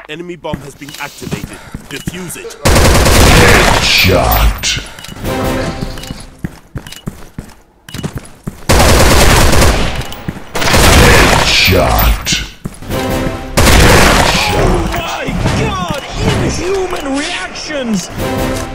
Enemy bomb has been activated. Defuse it. Headshot. Headshot. Oh my god! Inhuman reactions!